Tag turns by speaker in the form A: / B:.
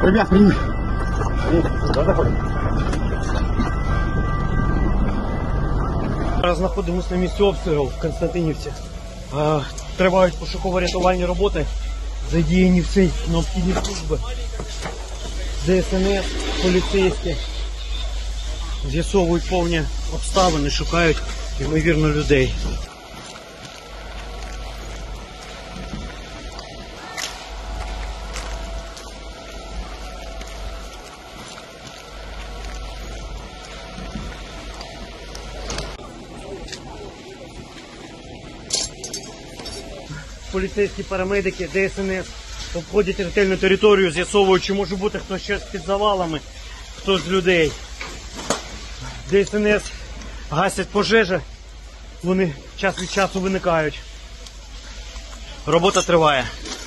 A: Ребят, привіт.
B: Зараз знаходимося на місці обстрілу в Константинівці. Тривають пошуково-рятувальні роботи. Задіяні в цій необхідні служби. ДСНС, поліцейські. З'ясовують повні обставини, шукають, ймовірно, людей. Поліцейські парамедики, ДСНС обходять ретельну територію, з'ясовують, чи може бути хтось ще під завалами, хто з людей. ДСНС гасять пожежі, вони час від часу виникають. Робота триває.